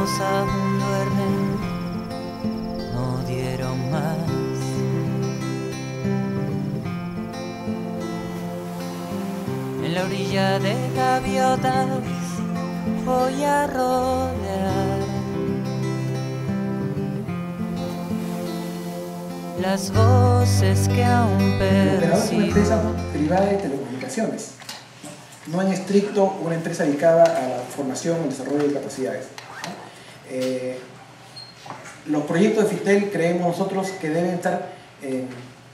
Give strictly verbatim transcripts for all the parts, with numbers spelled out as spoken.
algunos aún duermen, no dieron más. En la orilla de gaviotas voy a rodear las voces que aún percibo. Es una empresa privada de telecomunicaciones, no en estricto una empresa dedicada a la formación y desarrollo de capacidades. Eh, los proyectos de FITEL creemos nosotros que deben estar, eh,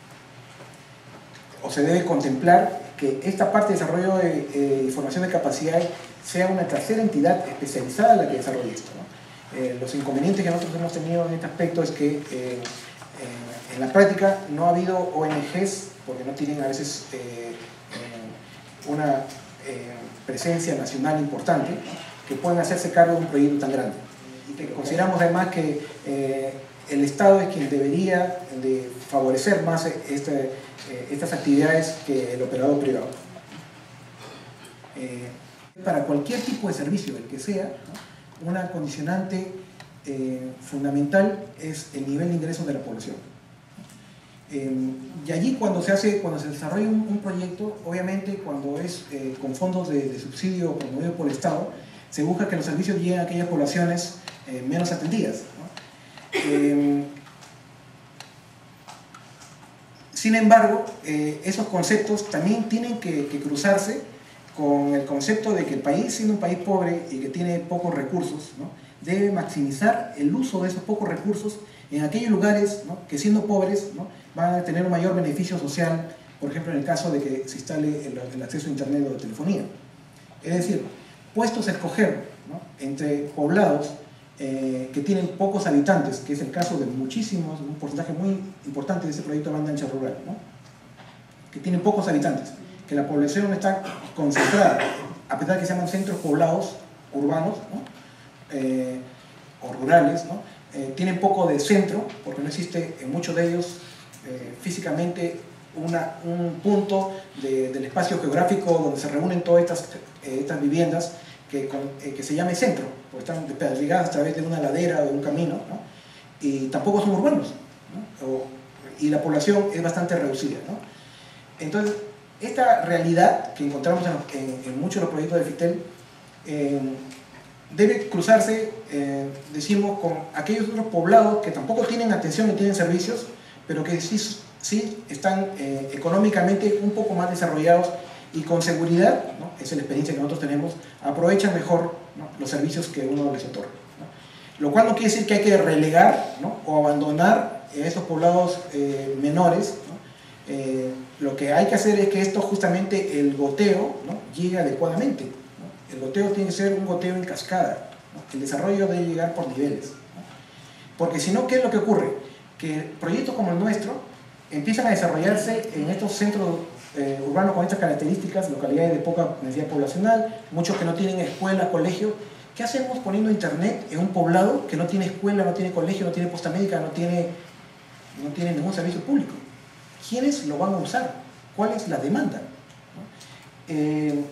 o se debe contemplar que esta parte de desarrollo de, eh, y formación de capacidades sea una tercera entidad especializada la que desarrolle esto, ¿no? Eh, los inconvenientes que nosotros hemos tenido en este aspecto es que eh, eh, en la práctica no ha habido O N Ges, porque no tienen a veces eh, eh, una eh, presencia nacional importante, que puedan hacerse cargo de un proyecto tan grande. Y que consideramos además que eh, el Estado es quien debería de favorecer más este, eh, estas actividades que el operador privado. Eh, para cualquier tipo de servicio, el que sea, ¿no?, una condicionante eh, fundamental es el nivel de ingresos de la población. Eh, y allí cuando se hace, cuando se desarrolla un, un proyecto, obviamente cuando es eh, con fondos de, de subsidio promovido por el Estado, se busca que los servicios lleguen a aquellas poblaciones eh, menos atendidas, ¿no? Eh, sin embargo, eh, esos conceptos también tienen que, que cruzarse con el concepto de que el país, siendo un país pobre y que tiene pocos recursos, ¿no?, debe maximizar el uso de esos pocos recursos en aquellos lugares, ¿no?, que siendo pobres, ¿no?, van a tener un mayor beneficio social, por ejemplo en el caso de que se instale el, el acceso a internet o de telefonía. Es decir, puestos a escoger, ¿no?, entre poblados eh, que tienen pocos habitantes, que es el caso de muchísimos, un porcentaje muy importante de ese proyecto de banda ancha rural, ¿no?, que tienen pocos habitantes, que la población está concentrada, a pesar de que se llaman centros poblados urbanos, ¿no?, eh, o rurales, ¿no?, eh, tienen poco de centro, porque no existe en muchos de ellos eh, físicamente una, un punto de, del espacio geográfico donde se reúnen todas estas, eh, estas viviendas que, con, eh, que se llame centro, porque están desperdigadas a través de una ladera o de un camino, ¿no?, y tampoco son urbanos, ¿no?, o, y la población es bastante reducida, ¿no? Entonces, esta realidad que encontramos en, en, en muchos de los proyectos de FITEL eh, debe cruzarse, eh, decimos, con aquellos otros poblados que tampoco tienen atención ni tienen servicios, pero que sí, sí están eh, económicamente un poco más desarrollados y con seguridad, ¿no?, esa es la experiencia que nosotros tenemos, aprovechan mejor, ¿no?, los servicios que uno les otorga, ¿no? Lo cual no quiere decir que hay que relegar, ¿no?, o abandonar esos poblados eh, menores, ¿no? Eh, lo que hay que hacer es que esto, justamente el goteo, ¿no?, llegue adecuadamente, ¿no? El goteo tiene que ser un goteo en cascada, ¿no? El desarrollo debe llegar por niveles, ¿no? Porque si no, ¿qué es lo que ocurre? Que proyectos como el nuestro empiezan a desarrollarse en estos centros eh, urbanos con estas características, localidades de poca densidad poblacional, muchos que no tienen escuela, colegio. ¿Qué hacemos poniendo internet en un poblado que no tiene escuela, no tiene colegio, no tiene posta médica, no tiene, no tiene ningún servicio público? ¿Quiénes lo van a usar? ¿Cuál es la demanda? ¿No? Eh,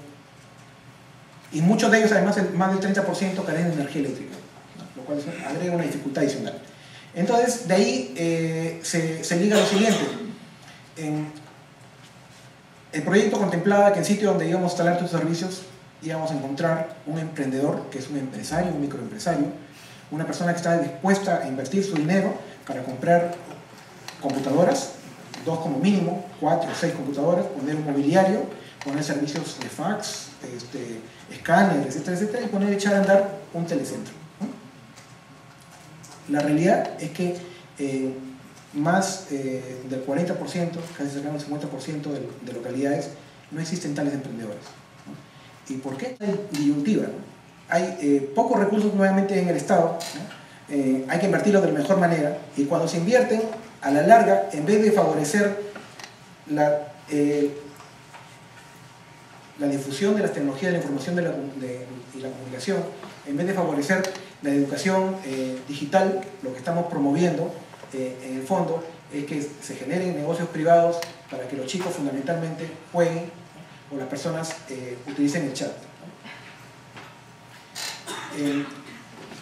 y muchos de ellos, además, el, más del treinta por ciento carecen de energía eléctrica, ¿no?, lo cual agrega una dificultad adicional. Entonces, de ahí eh, se, se liga lo siguiente. En, el proyecto contemplaba que en sitio donde íbamos a instalar estos servicios íbamos a encontrar un emprendedor, que es un empresario, un microempresario, una persona que está dispuesta a invertir su dinero para comprar computadoras, dos como mínimo, cuatro o seis computadoras, poner un mobiliario, poner servicios de fax, este, escáner, etcétera, etcétera, y poner, echar a andar un telecentro, ¿no? La realidad es que eh, más eh, del cuarenta por ciento, casi cercano al cincuenta por ciento de, de localidades, no existen tales emprendedores, ¿no? ¿Y por qué? Hay disyuntiva, ¿no? Hay eh, pocos recursos nuevamente en el Estado, ¿no? eh, hay que invertirlos de la mejor manera, y cuando se invierten, a la larga, en vez de favorecer la, eh, la difusión de las tecnologías de la información de la, de, y la comunicación, en vez de favorecer la educación eh, digital, lo que estamos promoviendo eh, en el fondo es que se generen negocios privados para que los chicos fundamentalmente jueguen, ¿no?, o las personas eh, utilicen el chat, ¿no? Eh,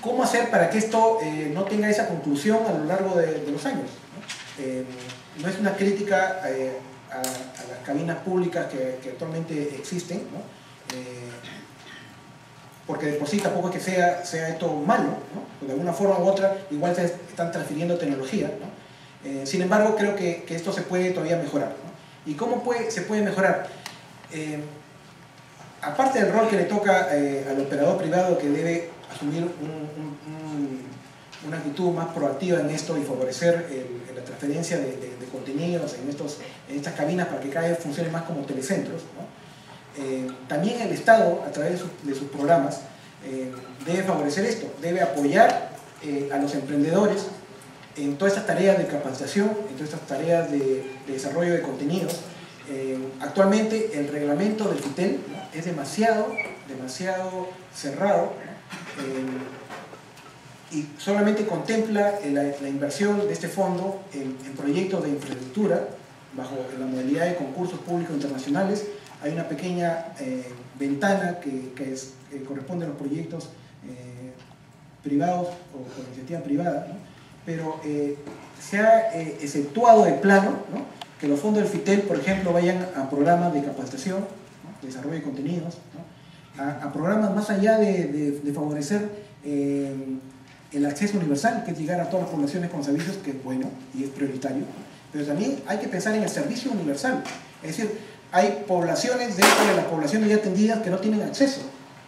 ¿cómo hacer para que esto eh, no tenga esa conclusión a lo largo de, de los años? ¿no? Eh, no es una crítica eh, a, a las cabinas públicas que, que actualmente existen, ¿no? eh, porque de por sí tampoco es que sea, sea esto malo, ¿no? De alguna forma u otra igual se están transfiriendo tecnología, ¿no? Eh, sin embargo, creo que, que esto se puede todavía mejorar, ¿no? ¿Y cómo puede, se puede mejorar? Eh, aparte del rol que le toca eh, al operador privado, que debe asumir un, un, un, una actitud más proactiva en esto y favorecer el, la transferencia de, de, de contenidos en, estos, en estas cabinas para que cada vez funcione más como telecentros, ¿no? Eh, también el Estado, a través de, su, de sus programas, eh, debe favorecer esto, debe apoyar eh, a los emprendedores en todas estas tareas de capacitación, en todas estas tareas de, de desarrollo de contenidos. Eh, actualmente el reglamento del FITEL, ¿no? es demasiado, demasiado cerrado, ¿no? eh, y solamente contempla la, la inversión de este fondo en, en proyectos de infraestructura bajo la modalidad de concursos públicos internacionales. Hay una pequeña eh, ventana que, que, es, que corresponde a los proyectos eh, privados o con iniciativa privada, ¿no? Pero eh, se ha eh, exceptuado de plano, ¿no? que los fondos del FITEL, por ejemplo, vayan a programas de capacitación, ¿no? de desarrollo de contenidos, ¿no? a, a programas más allá de, de, de favorecer eh, el acceso universal, que es llegar a todas las poblaciones con servicios, que es bueno y es prioritario, pero también hay que pensar en el servicio universal, es decir, hay poblaciones dentro de las poblaciones ya atendidas que no tienen acceso.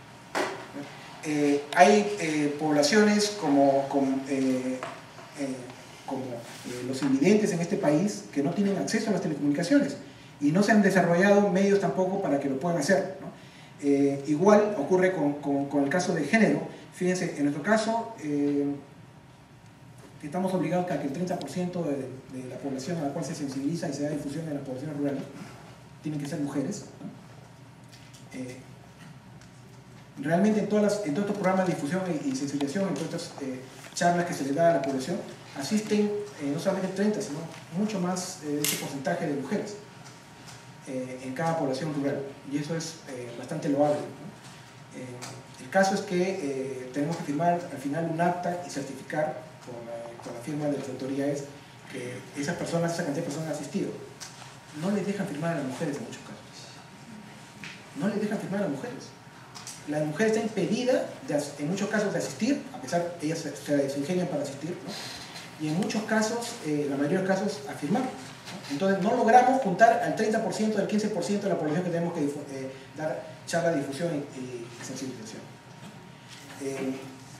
Eh, hay eh, poblaciones como, como, eh, eh, como eh, los invidentes en este país que no tienen acceso a las telecomunicaciones y no se han desarrollado medios tampoco para que lo puedan hacer, ¿no? Eh, igual ocurre con, con, con el caso de género. Fíjense, en nuestro caso eh, estamos obligados a que el treinta por ciento de, de la población a la cual se sensibiliza y se da difusión en las poblaciones rurales tienen que ser mujeres, ¿no? eh, realmente en, todas las, en todos estos programas de difusión y, y sensibilización, en todas estas eh, charlas que se les da a la población, asisten eh, no solamente el treinta, sino mucho más eh, de ese porcentaje de mujeres eh, en cada población rural, y eso es eh, bastante loable, ¿no? eh, el caso es que eh, tenemos que firmar al final un acta y certificar con la, con la firma de las autoridades que esas personas, esa cantidad de personas han asistido. No les dejan firmar a las mujeres en muchos casos. No les dejan firmar a las mujeres. La mujer está impedida, de, en muchos casos, de asistir, a pesar de que ellas se, se, se ingenian para asistir, ¿no? Y en muchos casos, eh, la mayoría de los casos, a firmar, ¿no? Entonces no logramos juntar al treinta por ciento, al quince por ciento de la población que tenemos que eh, dar charla de difusión y, y sensibilización. Eh,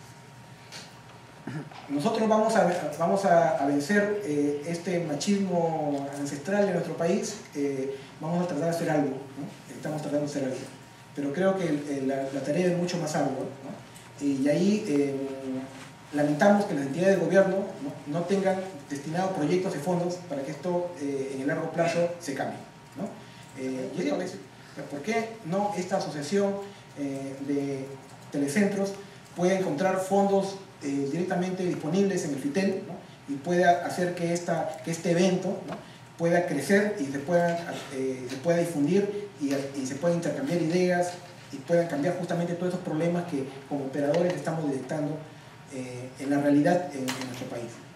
nosotros vamos a, vamos a, a vencer eh, este machismo ancestral de nuestro país, eh, vamos a tratar de hacer algo, ¿no? Estamos tratando de hacer algo, pero creo que el, el, la, la tarea es mucho más ardua, ¿no? Y ahí eh, lamentamos que las entidades de gobierno no, no tengan destinados proyectos y fondos para que esto eh, en el largo plazo se cambie, ¿no? Eh, y esto es, ¿por qué no esta asociación eh, de telecentros puede encontrar fondos Eh, directamente disponibles en el FITEL, ¿no? y pueda hacer que, esta, que este evento, ¿no? pueda crecer y se pueda, eh, se pueda difundir y, y se pueda intercambiar ideas y puedan cambiar justamente todos esos problemas que como operadores estamos detectando eh, en la realidad en, en nuestro país.